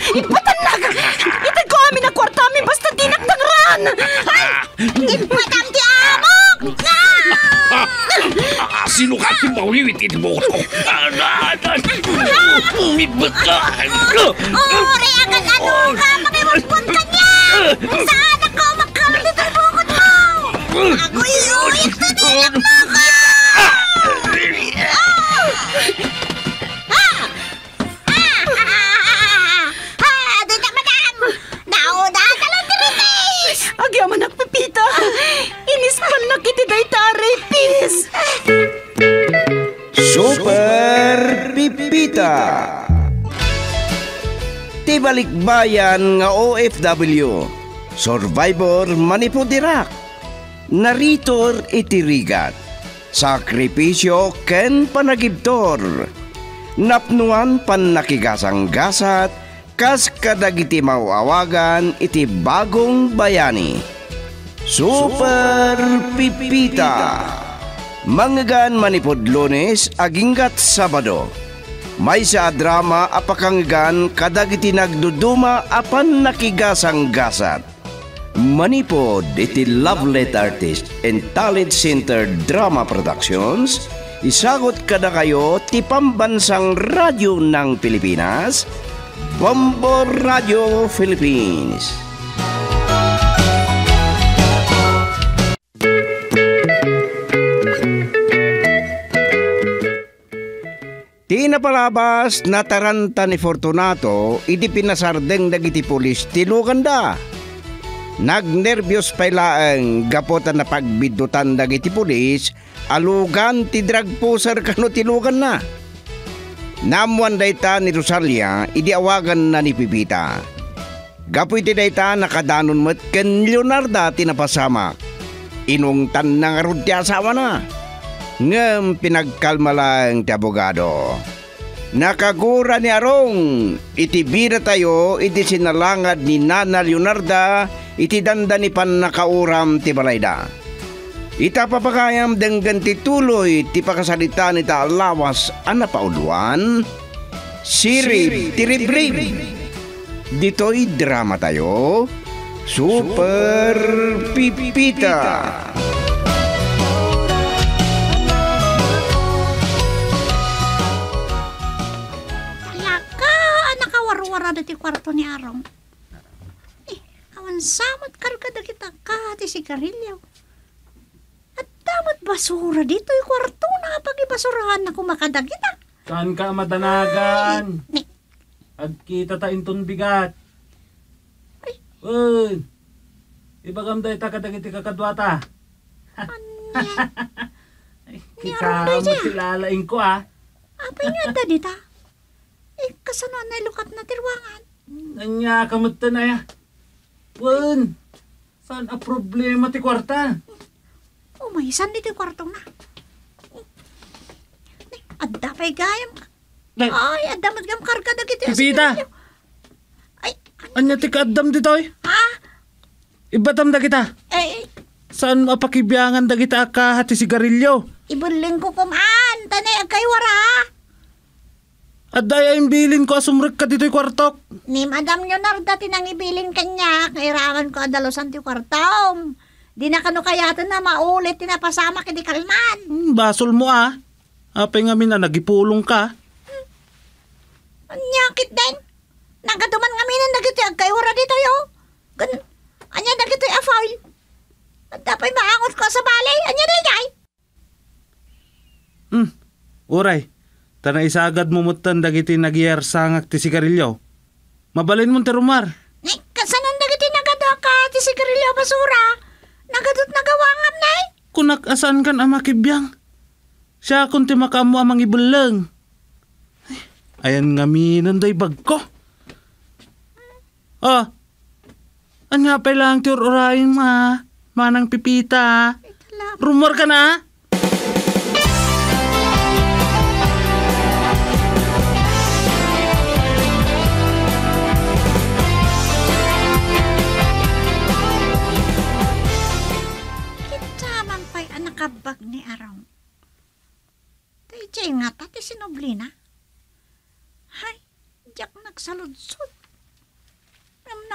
Ipatanag! Itag ko amin na kwarta amin basta tinagtangran! Ay! Ipatam ti amok! Sino ka ti mawiwitin mo ko? Umibot ka! Reagan ano ka! Makiwagpon ka niya! Saan ako magkamali ng bukod mo? Ako iuwit na nilang mo ko! Agyaman nagpipita. Inispan na kiti day tare, pis. Super Pipita. Tibalikbayan nga OFW. Survivor manipudirak. Naritor itirigat. Sakripisyo ken panagibtor. Napnuan pan nakigasang-gasat kas kadagiti mawawagan iti bagong bayani. Super Pipita. Manggan manipod Lunes aginggat Sabado. May sa drama apakanggan kadagiti nagduduma apan nakigasang-gasat. Manipod iti Lovelet Artist and Talent Center Drama Productions. Isagot kada kayo ti pambansang radyo ng Pilipinas, Bombo Radio Philippines. Tinapalabas na taranta ni Fortunato idi pinasardeng dagiti pulis ti Luganda. Nagnervyos pa ilaang gapotan na pagbidutan dagiti pulis alugan ti drug pusher kano ti Lugan na. Namuan dayta ni Rosalia, idi awagan na ni Pipita. Gapoy ti dayta nakadanon met ken Leonarda tinapasamak. Inungtan na nga rod ti asawa na. Ngem pinagkalma lang ti abogado. Nakagura ni Arong, iti bira tayo, iti sinalangad ni Nana Leonarda, iti danda ni pan nakauram ti balayda. Ita papakayam denggan ti tuloy ti pakasalita ni ta lawas ana pauluan. Sirip tiribrib. Dito'y drama tayo. Super Pipita. Laka, nakawarwara na ti kwarto ni Arong. Awan samot kargada kita ka ti sigarilyo. At damat basura dito yung kwarto na pag-ibasurahan na kumakadagita. Saan ka madanagan? Agkita ta inton bigat. Uy, ibagam day ta kadagiti kakadwata. Kika matilalaing ko Apay nga da dita? Kasano na lukat na tirwangan? Anya kamot na ya. Wen, saan a problema ti kwarta? May saan dito yung kwartong na? Adda pa'y gayam ka. Ay, adda magam karga na kita. Pipita! Ay, anya ti kaadam dito Ha? Ibatam da kita. Saan mapakibiyangan da kita ka hati sigarilyo? Ibuling ko kumaan. Tanay agkay wara. Adda yung bilin ko asumrek ka dito'y kwartok. Ni Madam Leonarda tinang ibilin kanya. Kailangan ko adalosan ti kwartong. Di na kano kayatan na maulit tinapasama kiti kalman. Basol mo Apay nga mina nagipulong ka. Nyakit din. Nagaduman nga mina nagiti agkay wara dito yo. Anya nagiti afoil. At dapat maangot ko sa balay. Anya na yay. Uray. Tana isagad mo mutan dagiti nagyar sangak ti sigarilyo. Mabalin mo ti rumar. Kasanon dagiti nagado ka ti sigarilyo basura. Nagadot nagawangam na Kunak asan kan amakibiyang. Siya kung ti makamu amang ibulang. Ayan nga minanday bag ko. Anya pa lang ti urayin manang Pipita. Rumor ka na kabag ni Arong. Tay nga ta ti sinoblina. Hay, diyak nagsaludsod.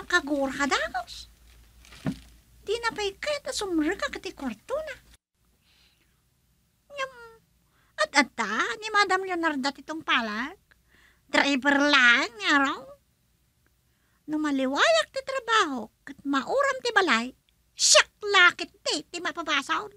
makagura ka dagos. Di na pa'y kahit sumri ka kati kwarto na. Ngam, at ni Madam Leonarda titong palag. Driver lang, nga raw. No maliwayak ti trabaho, kat mauram ti balay, siyak lakit ti mapapasaw.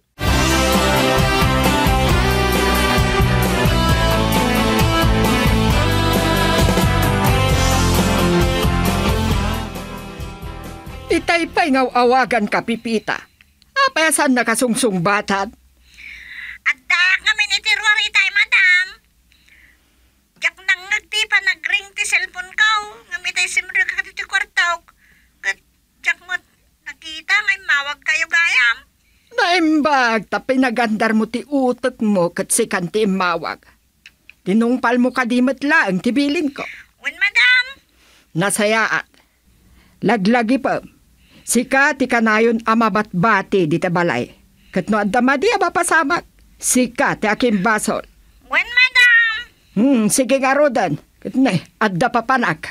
Itay pa'y ngaw-awagan ka, Pipita. Apayasan nakasungsungbatan? Adda kami ni Tirwar itay, Madam. Jak nang nagti pa nagring ti cellphone ko. Ngami tayo simri ka ti kwartaw. Kat jak mo nakita ngay mawag kayo gayam. Naimbag, tapi nagandar mo ti utok mo kat sikan ti mawag. Tinungpal mo kadimat lang, tibilin ko. Wen, Madam. Nasayaat. Laglagi pa. Sika ti kanayon amabat-bati di ta balay. Kat no adda madi abapasamak. Sika ti aking basol. Wen, Madam. Sige nga rodan. Kat na adda papanak.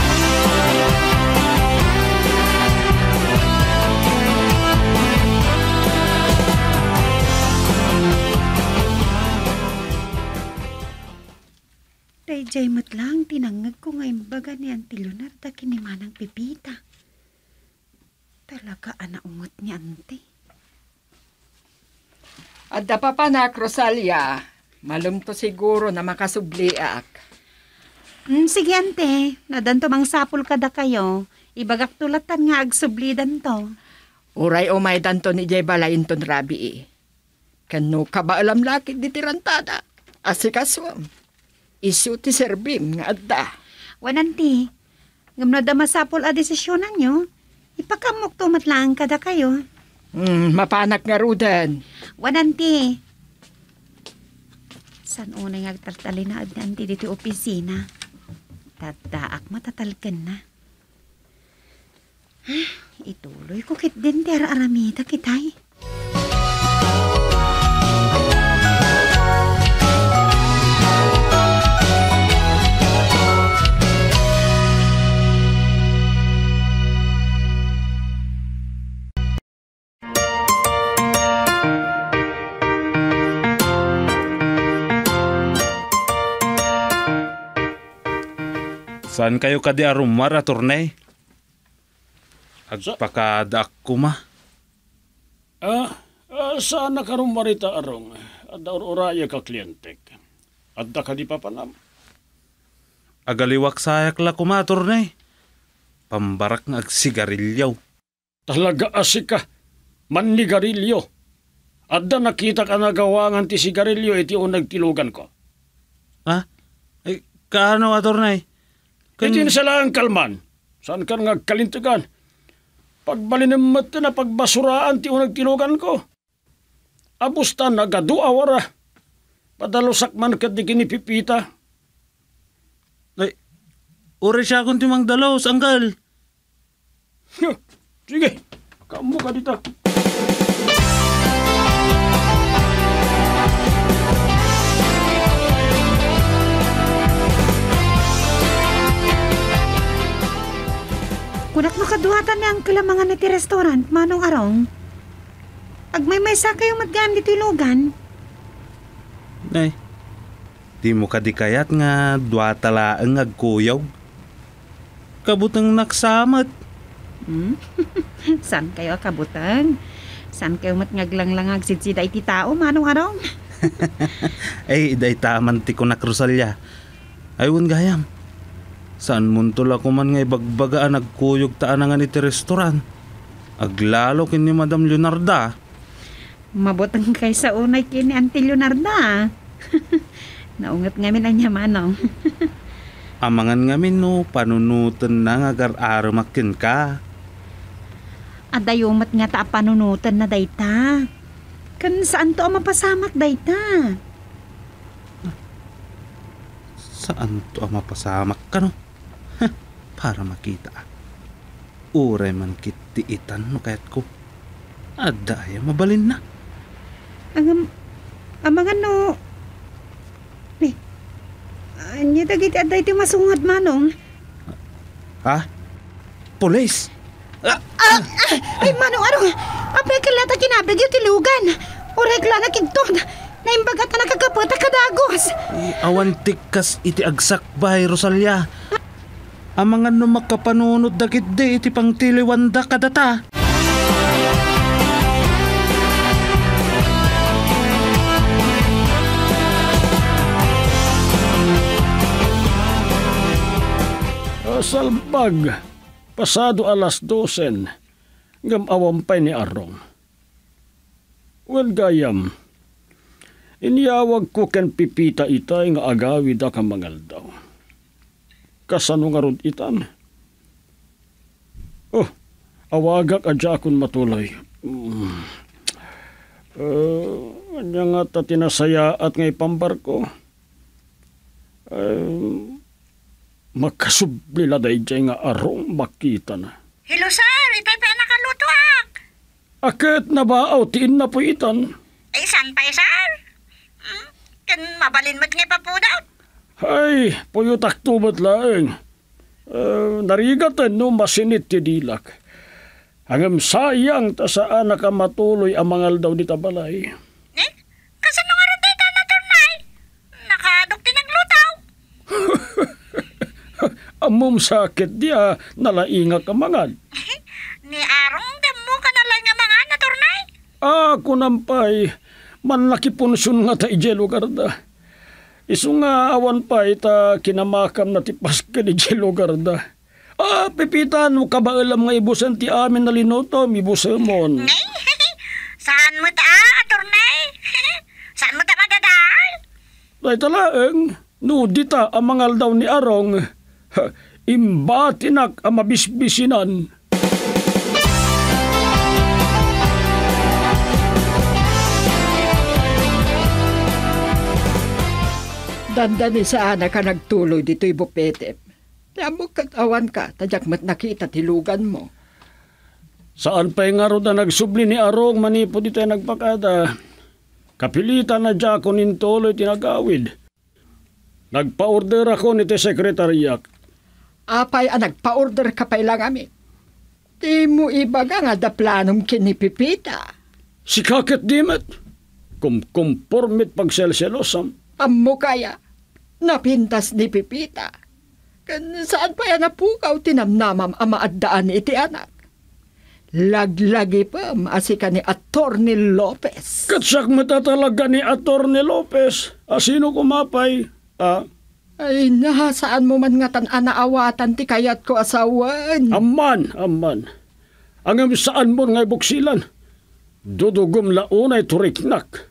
Dayjay mat lang, tinangag ko ngayon baga ni Auntie Leonarda kinimanang Pipita. Talaga anaungot ni Auntie. Adda papanak, Rosalia. Malum to siguro na makasubliak. Sige, Ante. Nadanto mang sapul kada kayo. Ibagak tulatan nga agsublidan to. Uray umay danto ni Jay Balayin ton rabi Kano ka ba alam lakit di tirantada? Asikaswam. Isu ti serbim nga adda. Wananti, ngam na da masapul a desisyonan nyo, ipakamok tumat lang kada kayo. Mapanak nga rudan. Wananti, san unay agtartali na ad nanti dito opisina. Tataak matatalkan na. Ituloy ko kit din ti aramita kitay. Saan kayo kadi arumar aturnay? Agpakadak ko ma. Saan nakarumarita arong? Adda oraya ka klientek. Adda ka di papanam. Agaliwak sayak la kuma aturnay. Pambarak nga agsigarilyaw. Talaga asika. Mannigarilyo. Adda nakita ka nagawangan ti sigarilyo iti o nagtilugan ko. Ha? Ay, kaano aturnay? Iti sa lang kalman. Saan ka nga kalintigan? Pagbalinamat na pagbasuraan ti unag tilugan ko. Abusta nagadua wara. Padalusak man kat di kinipipita. Ay, uri siya kung timang dalos, anggal. Sige, kamu ka dito. Kunak makaduhatan ni ang kalamangan iti restaurant, manong arong. Agmay-may sa kayo matgaan dito ilugan. Ay, di mo kadikayat nga duwatala ang agkuyaw. Kabutang naksamat. San kayo kabutang? San kayo matngaglang-langag sidsida iti tao, manong arong? Ay, iday taman ti kunak Rosalia. Ayun gayam. Saan muntol ako man ngay bagbagaan nagkuyog taanangan iti restoran. Aglalo kini Madam Leonarda. Mabutang kay sa unay kini Auntie Leonarda. Naungat ngamin ang yamanong. Amangan ngamin no, panunutan na nga agar-aramakin ka. Adayumat nga ta panunutan na dayta. Kan saan to ang mapasamak dayta? Saan to ang mapasamak ka no? Para makita. Uray man kitiitan no kahit ko. Adaya mabalin na. Amangan no. Anya dagiti aday ti masungad manong. Ha? pulis. Ay, manong arong, apay kalata kinabig yung tilugan. O regla na kinton, na imbagat na nakagapot kadagos. Awan tikas iti agsak bay, Rosalia. Ang mga makapanunod dagit di iti pang tiliwanda kadata. Salbag, pasado alas 12, gamawampay ni Arong. Well, gayam, inyawag ko ken pipita itay nga agawid ka mangal daw. Kasano nga rod itan? Oh, awagak adya akong matuloy. Anya nga ta tinasaya at ngay pambarko. Makasublila day dyan nga Arong makita na. Hello, sir. Itay pa nakaluto ak. Akit na ba tiin na po itan? Ay, saan pa, sir? Kan mabalin mo't nga papudaw. Ay, puyutak tubat laeng. Narigatan no masinit ti dilak. Hangam sayang ta saan nakamatuloy ang mangal daw di tabalay. Kasano nga rin tayo na turnay? Nakadok tinaglutaw. Amom sakit dia nalainga ka mangal. Ni Arong, damo ka na lang nga mga naturnay. Ako nampay, manlaki punsyon nga ta ije lugar da. Isu nga awan pa ita kinamakam na tipas ka di ije lugar da. Pipitan mo ka ba alam nga ibusan ti amin na linoto, ibusamon. Saan mo ta, aturnay? Saan mo ta madadal? Ay talaeng, nudita ang mangal daw ni Arong. Imbatinak ang mabisbisinan. Dandani saan ka nagtuloy dito'y bupete. Kaya mo katawan ka, tadyak mat nakita tilugan mo. Saan pa'y nga ro na nagsubli ni Arong manipo dito'y nagpakada. Kapilitan na dya ko nintuloy tinagawid. Nagpa-order ako nito sekretariyak. Apay nagpa-order ka pa ilang amin. Di mo ibaga nga da planong kinipipita. Si kakit dimet. Kumpormit pagselselosam. Ammo kaya, napintas ni Pipita. Saan pa yan napukaw tinamnamam ang maaddaan iti anak? Laglagi pa maasika ni Atty. Lopez. Katsak matatalaga ni Atty. Lopez. Sino kumapay? Ay, saan mo man nga tan-anaawatan ti kayat ko asawan. Aman. Ang saan mo ngay buksilan? Dudugom launay turiknak.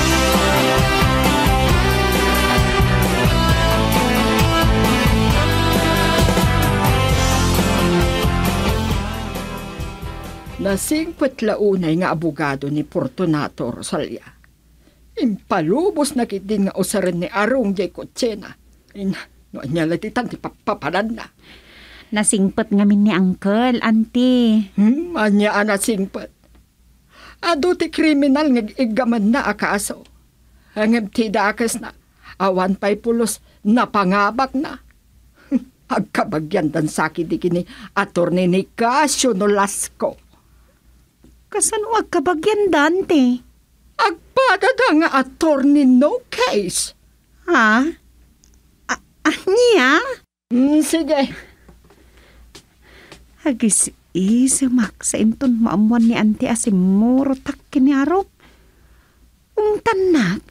Nasingpet launay nga abogado ni Fortunato Rosalia. Impalubos na kitin nga usaran ni Arong jay Kutsena. No, nyalatitan ti papapalan na. Nasingpet ngamin ni Uncle, auntie. Anya nasingpet. Ado ti kriminal nga igaman na akaso. Hangem ti dakas na. Awan pa'y pulos na pangabak na. Agkabagyan dan sakit di kini Atty. Nicasio Nolasco. Kasano agkabagyan, Dante? Agpadada nga attorney no case. Ha? Niya? Sige. Hagis sumak sa inton maamuan ni Auntie Asimuro takin ni Arong. Tanak.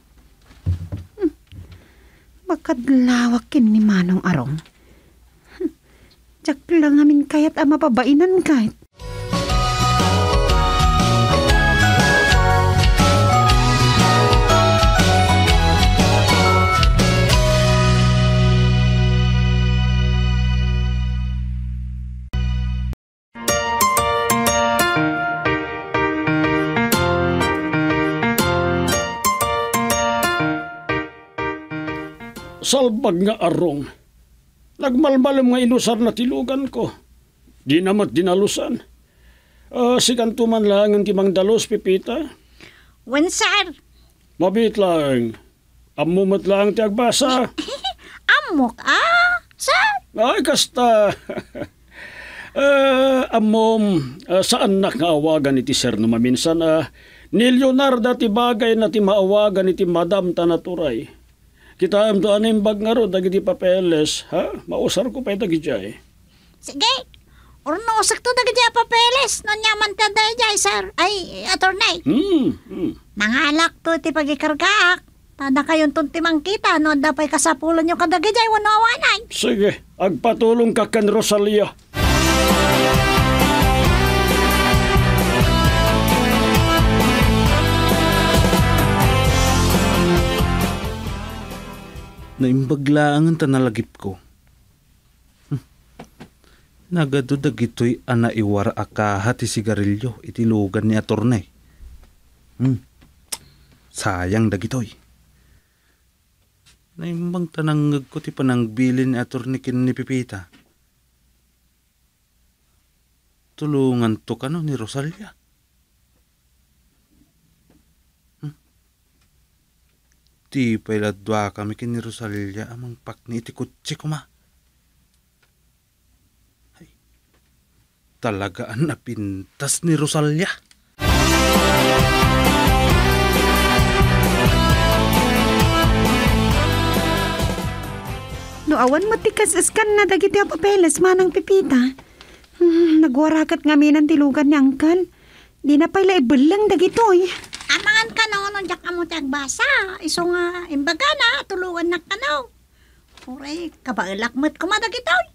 Makadlawakin ni Manong Arong. Tsak lang amin kayat ang mapabainan kahit. Salbag nga Arong. Nagmalmalam nga inusar na tilugan ko. Di namat dinalusan. Sikan tuman lang ang timang dalos, Pipita. Wen, sir. Mabit lang. Amumat lang ti agbasa. Amok, sir. Ay, kasta. Amom, saan nakaawagan iti sir no maminsan, ni Leonardo ti bagay na ti maawagan iti Madam Tanaturay. Kita am to anim bag nga ro, dagiti papeles, ha? Mausar ko pa ito gijay. Sige, urno usak to dagiti papeles, no nyaman ta dayjay, sir. Ay, attorney. Nangalak to ti pagikargaak. Tada kayon tuntimang kita, no dapay kasapulan nyo kadagijay, wano-awanay. Sige, agpatulong ka kan Rosalia. Naimbaglaan ang tanalagip ko. Nagado dagitoy ana iwara akaha ti sigarilyo iti lugan ni attorney. Sayang dagitoy. Naimbang tananggag ko ti panangbilin ni attorney kin ni Pipita. Tulungan to kano ni Rosalia. Di pailadwa kami kin ni Rosalia amang pakni iti kutsi ko ma. Ay, talagaan na pintas ni Rosalia. No awan matikas iskan na dagiti papeles manang Pipita. Nagwarakat nga minan tilugan ni Angkal. Di na pala ibelang dagitoy. Amangan ka no, no, jak amo tagbasa. Iso nga, imbaga na, tulungan na ka no. Uray, kabailakmat ko madagitoy.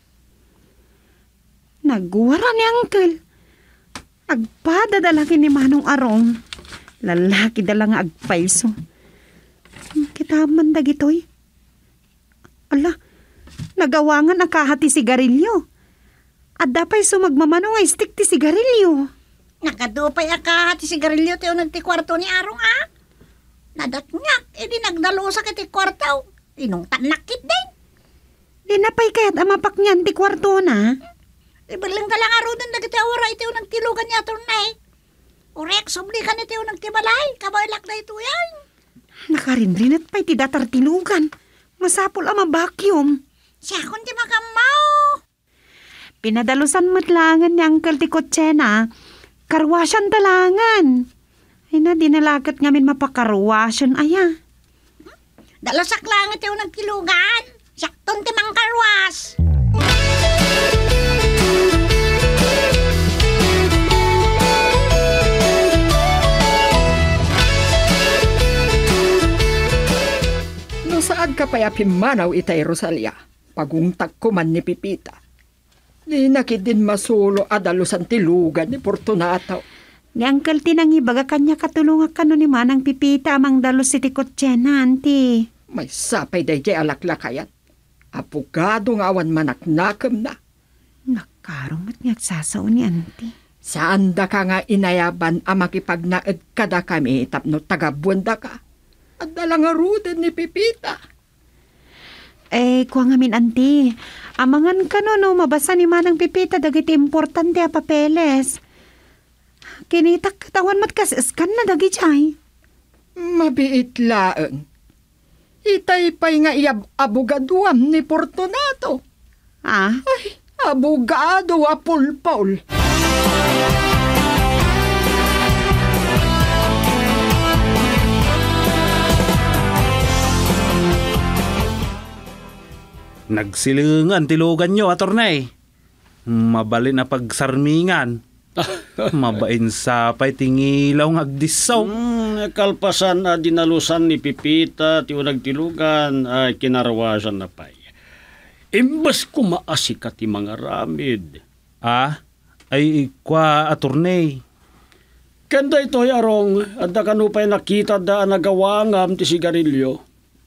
Nagwara ni Angkal. Agpadadalaki ni Manong Arong. Lalaki dala nga agpaiso. Kitaman dagitoy. Ala, nagawangan nakahati sigarilyo. At dapay sumagmamano nga istik ti sigarilyo. Nakadupay akahati sigarilyo tayo nagtikwarto ni Arong Nadatnyak, edi nagdalusa kiti kwartaw. Inong tanakit din. Di napay kaya't amapak niyan ti kwarto na. Ibalang ka lang arudan na kita oray tayo nagtilugan niya turnay. Urek, subli ka ni tayo nagtibalay. Kabailak na ito yan. Nakarindrin at pa'y ti datar tilugan. Masapol ama vacuum. Siya kundi makamaw. Pinadalusan matlangan ni Uncle ti Kotsena. Karwasyan talangan. Ay na, dinalagat ngamin mapakarwasyan, aya. Dalasak lang ito yung nagtilugan. Sakton timang karwas. No saan ka paya pimanaw itay Rosalia? Pagungtag ko man ni Pipita. Di nakit din masulo adalusan tilugan ni Fortunato. Ni Uncle tinangi baga kanya katulungan ka no ni Manang Pipita amang dalos si Tikotsena, auntie. May sapay day jay alaklakayan. Apugado nga awan manaknakam na. Nakarong at ngagsasaw ni auntie. Saan da ka nga inayaban ang makipagnaed kada kami tapno tagabunda ka? At dalang aruden ni Pipita. Kuha ngamin, auntie. Amangan ka no, mabasa ni Manang Pipita dagiti importante a papeles. Kinitak katawan mat kasiskan na dagi jay. Mabiit laeng. Itay pa'y nga abugaduam ni Fortunato. Ah? Ay, abugado a pulpaul. Nagsilingan tilugan nyo, attorney. Mabalin na pagsarmingan. Mabain sapay tingilaw ng agdisaw. Kalpasan na dinalusan ni Pipita, ti nagtilugan, ay kinarawasan na pay. Imbas kumaasi ka ti mga ramid. Ay kwa, attorney. Kanda ito Arong, at da kanupay nakita da nagawangam ti sigarilyo.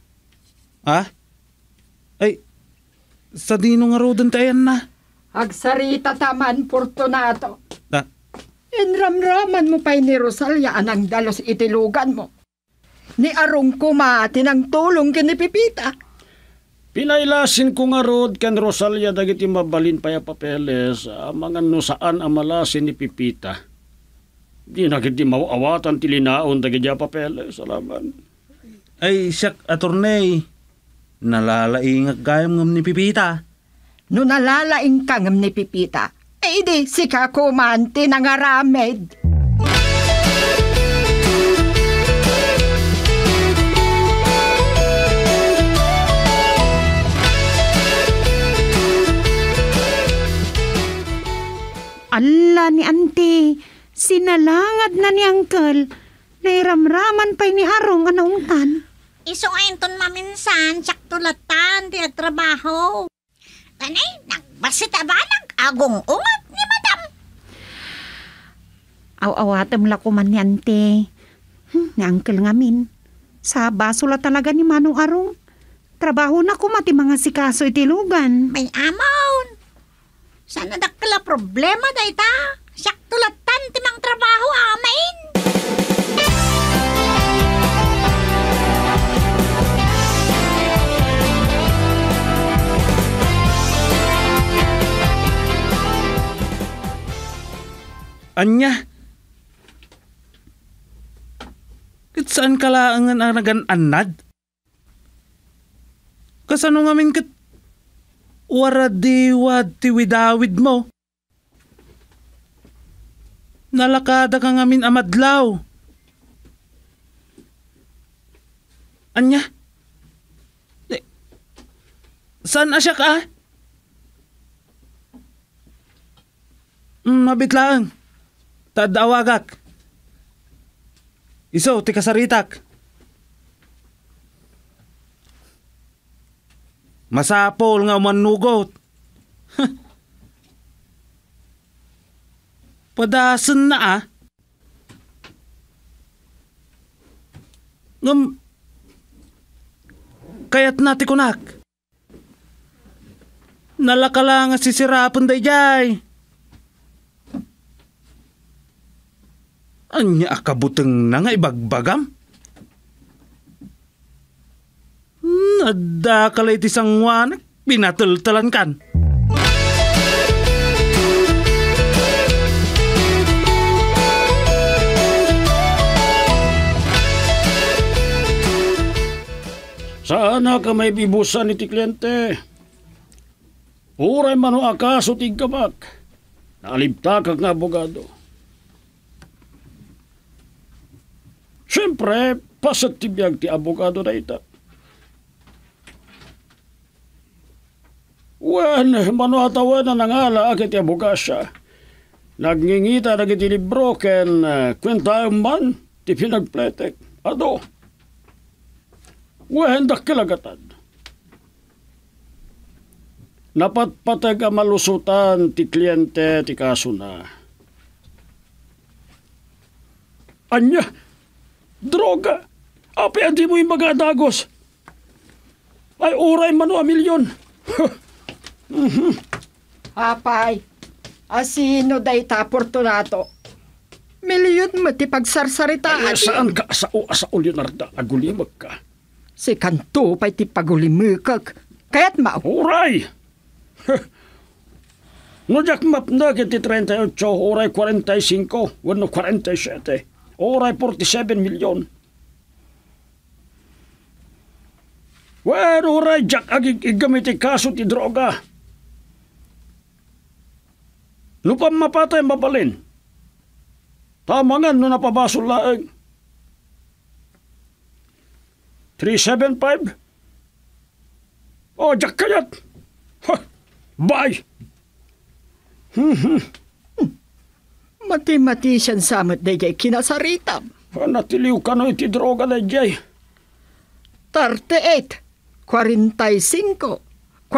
Ay, sa dino nga rodan tayan na. Agsarita taman, Fortunato. Inramraman mo pa'y ni Rosalia anang dalos itilugan mo. Ni Arong kumati ng tulong kini Pipita. Pinailasin ko nga rod kan Rosalia dagiti mabalin paya papeles, mga no saan amalasin ni Pipita. Di nakiti mawawatan tilinaon dagiti papeles, salaman. Ay, siyak, attorney. Nalalaing gayam ngam ni Pipita. No nalalaing ka ngam ni Pipita, Di si kakumanti nangaramid. Ala ni auntie, sinalangad na ni uncle. Nairamraman pa ni Arong anaungtan. Isuenton maminsan, tsak tulatan, ti trabaho. Tanay, nagbasita ba nag-agong ungat ni madam? Aw-awatem la ko man ni auntie. Ni uncle ngamin. Sa baso la talaga ni Manong Arong. Trabaho na ko mati mga sikaso itilugan. May amaon. Sana dakla problema day ta. Siyak tulatan ti mang trabaho amain. Anya? Kat saan kalaangan anagan anad? Kasano ngamin kat waradiwad ti widawid mo? Nalakada ka ngamin amadlaw. Anya? Saan asya ka? Mabitlaang. Tadawagak. Iso, ti kasaritak. Masapol nga manugot. Padasan na Ngam, kayat nati kunak. Nalakala nga sisirapan day jay. Anya akabuteng na nga ibagbagam? Nada kalay ti sangwanak, pinatultalan kan. Sana ka may bibusan iti kliyente. Uray mano akaso tigkabak. Naalibta kag nga abogado. Siyempre, pasat tibiyag ti abogado na ita. Wen, mano atawan na nangala akit ti abogasya. Nagngingita na iti libro ken kwenta man ti pinagpletek. Ado? Wen, dakilagatan. Napatpatag ang malusutan ti kliyente ti kaso na. Anya? Droga! Api adi mo yung magadagos. Ay uray mano a milyon. Apay, asino day ta Fortunato? Milyon mo ti pagsarsaritaan. Saan ka asao Leonardo? Agulimag ka. Si kanto pa'y ti pagulimikag. Kaya't mao. Uray! No jak map na kiti 38, oray 45, wano 47. Oray 47 milyon. Wen, oray jak agig igamit ti kaso ti droga. Lupang mapatay mabalin. Tamangan no napabasol laeng. 375? Oh, jak kayat. Bye! Mati-mati siyan samot na jay kinasaritam. Natiliw ka no iti droga na jay. 38, 45,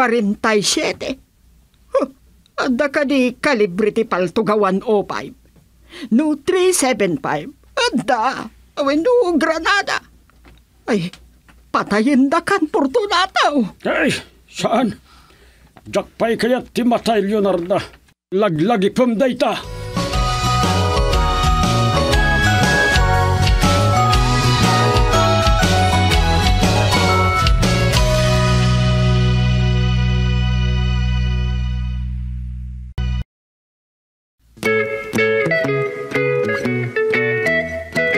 47. Ada ka di kalibre ti paltugawan 05. No 375. Ada, awen no Granada. Ay, patayin da kan Fortunato. Ay, saan? Jakpay kayat ti matay Leonardo. Laglagi pamday ta.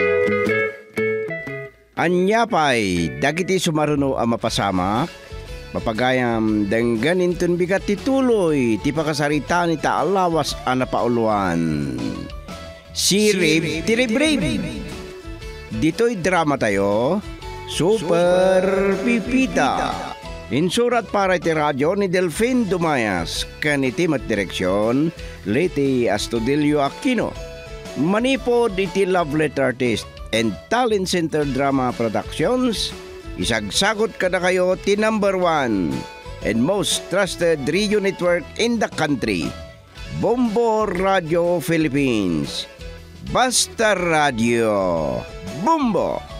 Anya pa'y dagiti sumaruno ang mapasamak, Mapagayam denggan intun bigat tituloy ti pakasarita ni taalawas anapauluan. Sirip tiribrib. Dito'y drama tayo, Super Pipita. Insurat para iti radyo ni Delfin Dumayas, kanitimat direksyon, Leti Astudillo Aquino. Manipod iti Love Letter Artist and Talent Center Drama Productions. Isagsagot ka na kayo ti number 1 and most trusted radio network in the country, Bombo Radio Philippines. Basta Radio Bombo!